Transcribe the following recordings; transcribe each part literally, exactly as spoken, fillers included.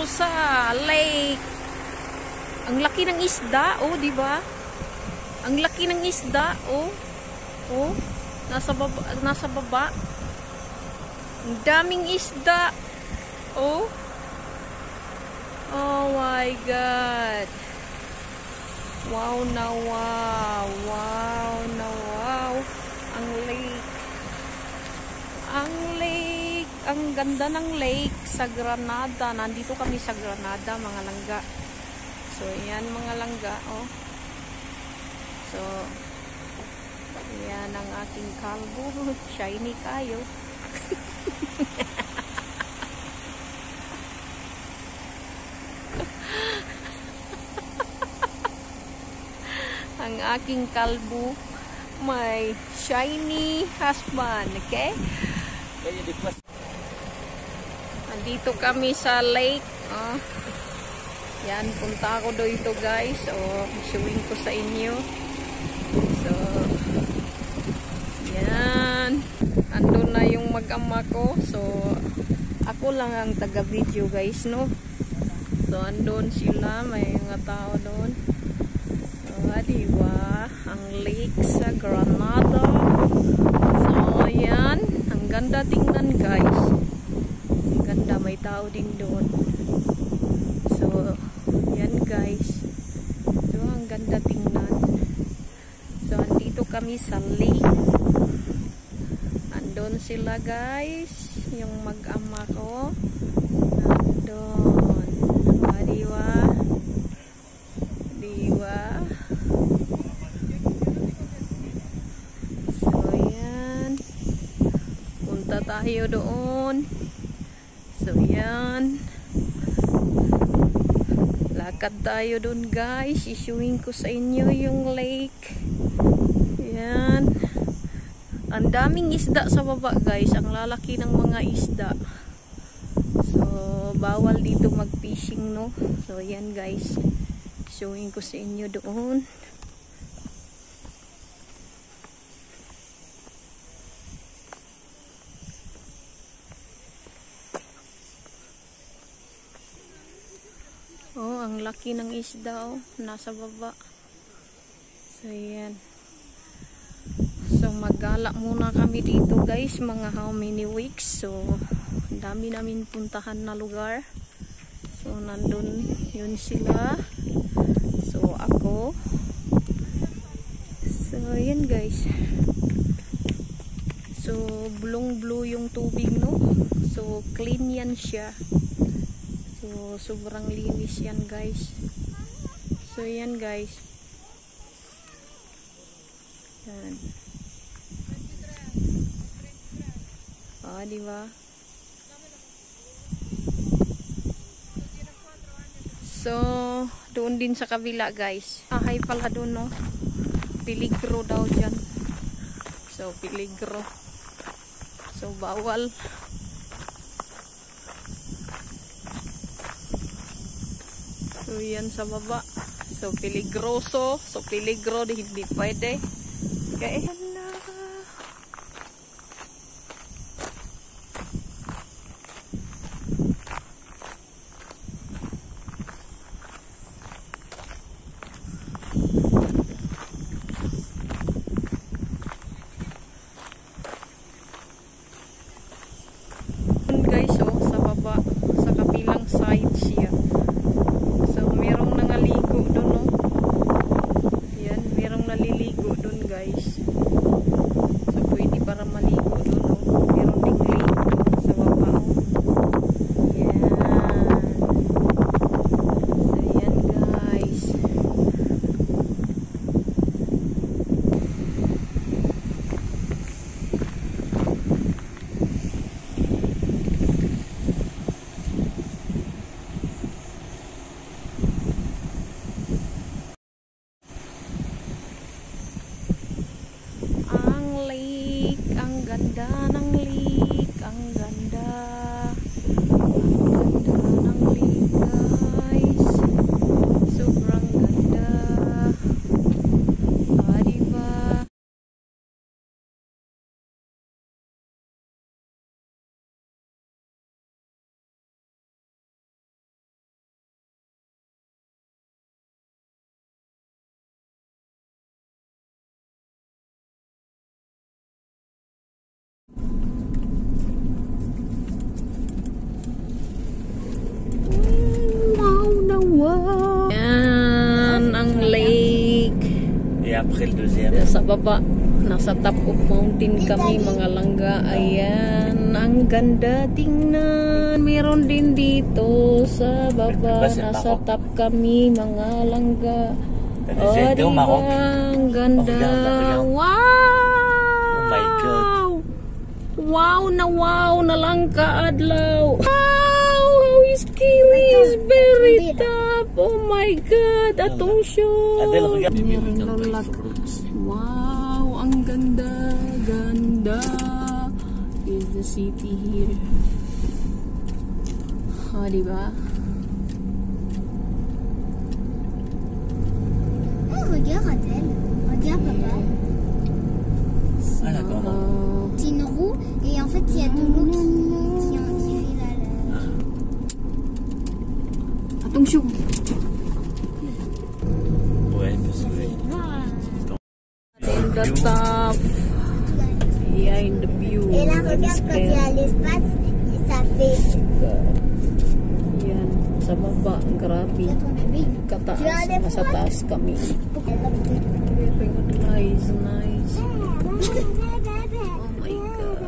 sa lake. Ang laki ng isda, oh, di ba? Ang laki ng isda, oh. Oh, nasa baba, nasa baba. Ang daming isda. Oh. Oh my God. Wow na wow. Wow na wow. Ang lake. Ang lake. Ang ganda ng lake sa Granada. Nandito kami sa Granada, mga langga. So, yan mga langga, oh. So, yan ang aking kalbo. Shiny kayo. Ang aking kalbo, my shiny husband, okay? Nandito kami sa lake. Oh. Yan, punta ako dito guys. Oh, showing ko sa inyo. So, yan. Andun na yung mag-ama ko. So, ako lang ang taga-video guys, no? So, andun sila. May mga tao doon. So, diba? Ang lake sa Granada. So, yan. Ang ganda tingnan guys. Ang ganda. May tao din doon. So, yan guys. So, ang ganda tingnan. So, andito kami sa lake. Andun sila guys. Yung mag-ama ko. Andun. Ah, diba? Diba? So, yan. Punta tayo doon. So, yan. Lakad tayo doon guys. Issuing ko sa inyo yung lake. Yan. Ang daming isda sa baba guys. Ang lalaki ng mga isda. So, bawal dito mag-fishing, no? So, yan guys. Showing ko sa inyo doon. Oh, ang laki ng isda, oh. Nasa baba. So, yan. So, maggala muna kami dito, guys. Mga how many weeks. So, ang dami namin puntahan na lugar. So, nandun yun sila. So, ako. So, yan, guys. So, blue-blue yung tubig, no? So, clean yan siya. So, sobrang linis yan guys. So, yan guys. Yan. Ah, diba? So, doon din sa kabila guys. Ahay pala doon, no? Peligro daw dyan. So, peligro. So, bawal. So, yan sa baba. So, peligroso. So, peligro. Hindi pwede. Kaya na. Guys, oh, sa baba. Sa kabilang side siya. Naliligo dun guys. après le deuxième. Sa baba, nasa top of mountain kami mga langga. Ayan, ang ganda tingnan. Meron din dito sa baba, nasa top kami mga langga. Oh, diba? Ang ganda. Wow! Oh my God. Wow na wow na lang kaadlaw. Wow! How scary is very tough. Oh my God! Atong show. Meron lolat. Wow! Ang ganda. Ganda. Is the city here. Oh, diba? Regarde Adèle, regarde papa. Ah d'accord. C'est une roue et en fait il y a de l'eau qui, qui, qui fait la... la... Attention. Ouais, parce que... In the top. Yeah, in the view. Et là regarde quand il y a l'espace, ça fait... Yan, sa baba, grabe. Kataas, nasa taas kami. Nice, nice. Oh my God.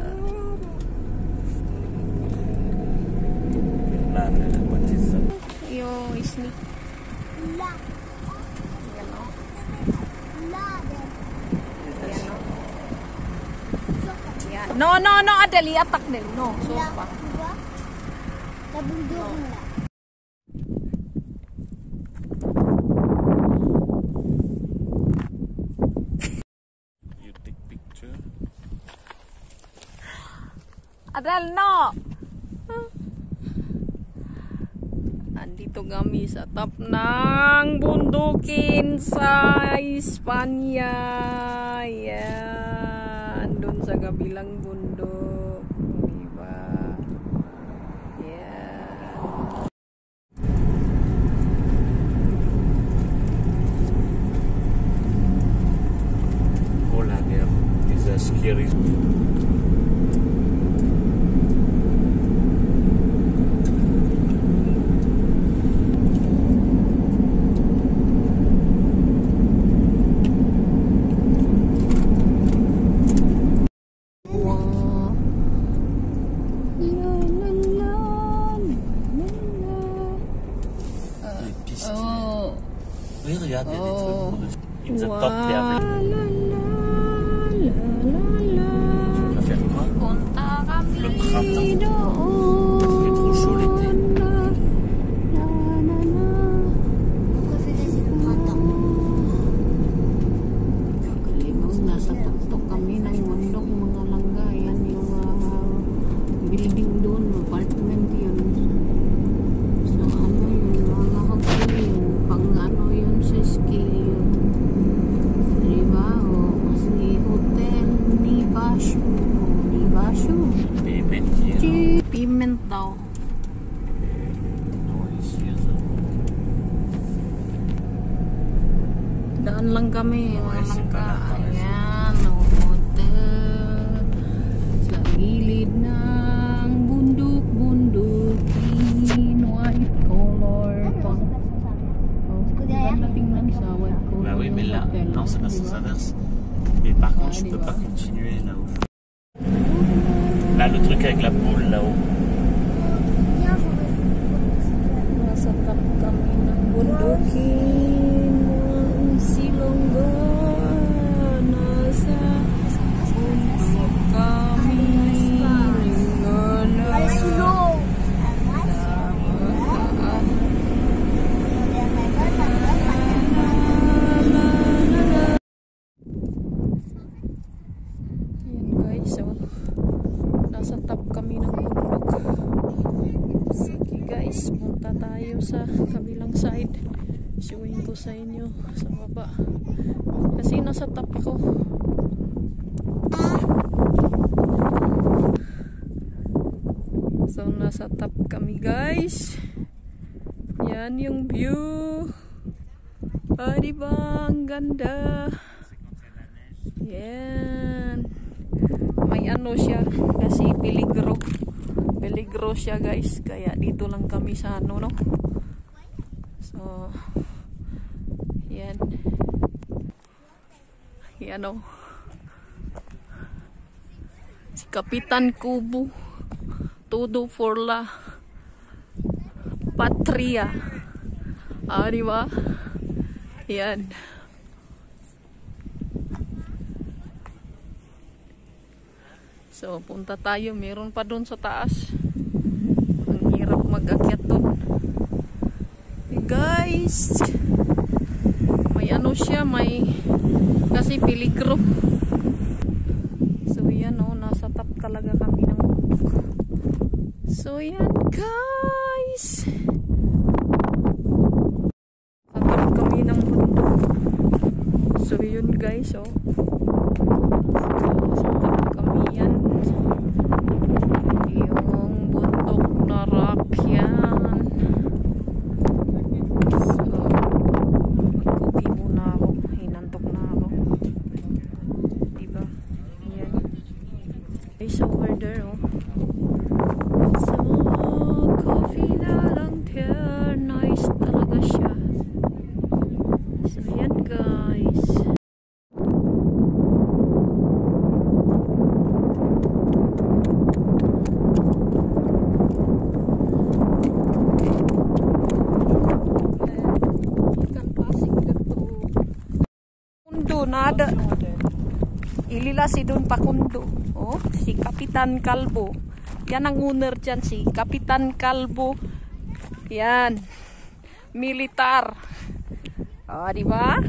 Yo, isni. Là. Yan o. Là, Yan o. Yan. No, no, no, Adeli, atak din. No, so là, pa. tu vois? La boule de rond là. You take picture. Adel, no! Andito kami sa top ng bundukin sa Espanya. Yan. Doon sa kabilang bundok. Diba? Yan. Oh la mer is a scary. Wow. La, la, la, la, la. Les pistes. Oh. Oui, regarde, il y a des Oh. trucs. In the Wow. top there. La, la, la, la, la. Tu vas faire quoi? Punta kami Le printemps. doon. Il fait trop chaud l'été. La, la, la, la. Pourquoi c'est là, c'est le printemps? Nung nasa tuktok kami ng bundok mga langga, yan yung uh, building doon, apartment yun. So ano yun, mga hotel yun, pang ano yun sa ski yun. Diba? O, si hotel ni Basho. Ni Basho. Les métiers. Chi Piment daw. Non, ici, ça. Daan lang kami, mga Okay, si langga. Palapa. Ayan, o, hotel. Sa gilid ng bundok-bundukin, white color. Pang, oh, ganda tingnan sa white color. Bah oui, mais là, hotel, non, c'est parce que diba? ça verse. Mais par contre, je Ah, peux dis-moi. pas continuer là où. Là, le truc avec la boule là-haut. Viens, je vais... Nasa top kami ng bundukin, ng Silonggo. Nasa bundok kami. Allez sous l'eau. Yan guys, so nasa top kami ng bundok. Sige guys, punta tayo sa kabilang side. Showing ko sa inyo sa baba. Kasi nasa top ako. So nasa top kami guys. Yan yung view. Ah, diba? Ang ganda. Yan. May ano siya kasi peligro. Peligro siya guys. Kaya dito lang kami sa ano no. So yan. Yan o. Si Kapitan Kubo. Todo for la Patria. Ah, di ba? Yan. So, punta tayo. Meron pa doon sa taas. Ang hirap mag-akyat doon. Hey guys! May ano siya, may kasi peligro. So, yan o. Nasa top talaga kami ng bundok. So, yan guys! Sa top kami ng bundok. So, yun guys, oh. Sa top kami yan. Yung bundok na rock yan. So, magkubi muna ako. Hinantok na ako. Diba? Yan. Guys, over there, oh. So, coffee na lang there. Nice talaga siya. So, yan guys. Kundo na ada. Ilila si Don Pakundo. Oh, si Kapitan Kalbo. Yan ang owner dyan, si Kapitan Kalbo. Yan. Militar. Oh, di ba?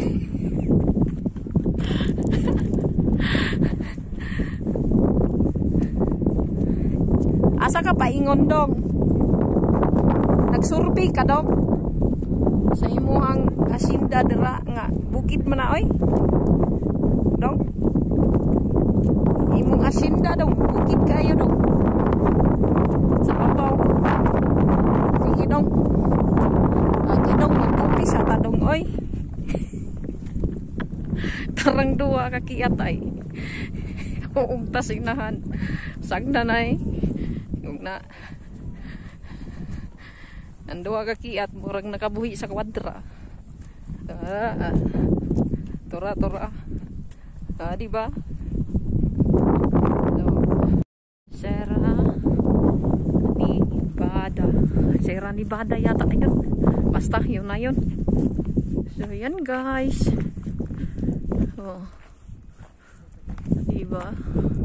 Asa ka pa ingon dong? Nagsurvey ka dong? Sa imuhang asinda dira nga bukid man na oy. Dong. Imong asinda dong, bukid kayo dong. Sa babaw. Sige dong. Agi dong magkopi sa tadong oy. Tarang duwa ka kiatay. Uug tas inahan. Sagda na eh. Yung na. Anduwa ka kiat, murag nakabuhi sa kwadra. Ah, ah. Tora, tora. Ah, di ba? So, Sierra Nevada. Sierra Nevada yata yun. Basta, yun na yun. So, yan guys. Oh. Di ba?